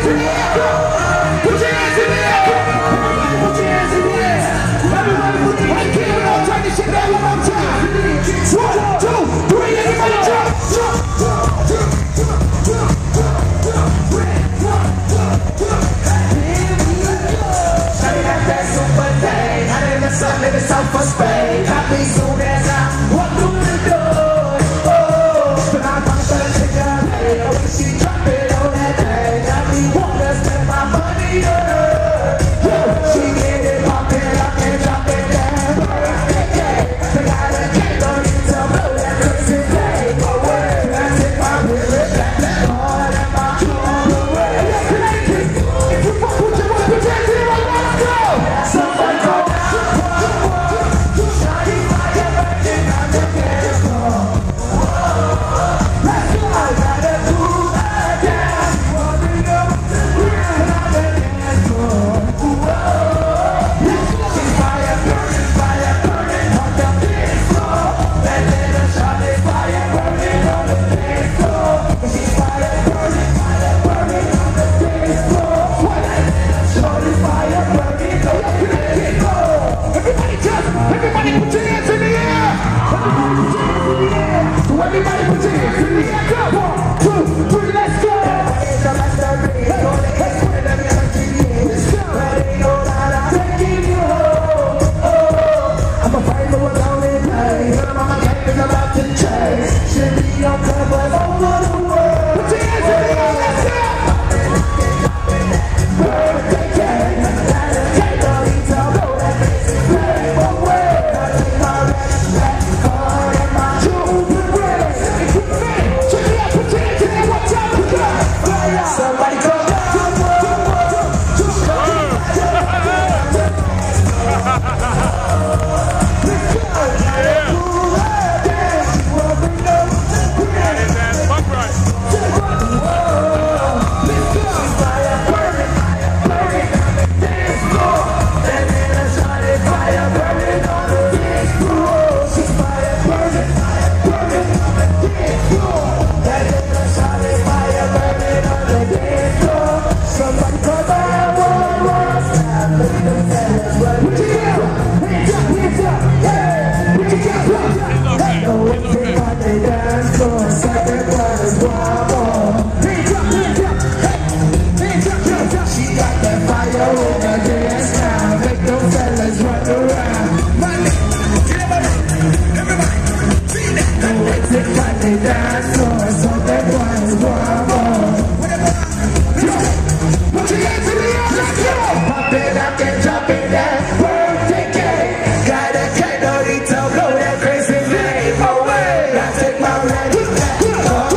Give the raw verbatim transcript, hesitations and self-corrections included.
hands in the air. Put your hands in the air. Everybody put your hands in the air. Everybody put your hands in the air. Turn this shit down one more time. One, two, three, everybody jump, jump, jump, jump, jump, jump, jump, jump. Shawty got that super thing. Hot in the sun, living south for Spain. Got me soon as I walk through the door. Oh, but I'm gonna start a cigarette. When she drop it on that thing, got me wanna spend my money on her. She get it poppin', I can drop it down. Birthday, they got a cake on it to blow that crazy day. But when I take my mirror back, that hard and my true away. If you fuck with your wife, put your hands in the air, let's go. Somebody go down. Shawty fire burning on the dance floor. Let's go. I gotta do that dance. Warming up the ground on the dance floor. She's fire burning, fire burning on the dance floor. That little shawty fire burning on the dance floor. She's fire burning, fire burning on the dance floor. That little shawty fire burning on the dance floor. Everybody jump! Everybody put your hands in the air! Everybody put your hands in the air! So everybody put your hands in the air! Go! One, two, three, let's go! Let's go! Let's go! Taking you home. Oh, I'm a fighter alone in pain. My game is about to change. Should be on cover over the world. Put your hands in the air! Let's go! Birthday cake. Got a cake on each elbow. That makes it play away. I take my rest back. Card and my children race. If you think, check it out. Put your hands in the air. Watch out. Put your hands. Somebody go down. Got a cake, no need to blow that crazy name away. I take my rent back.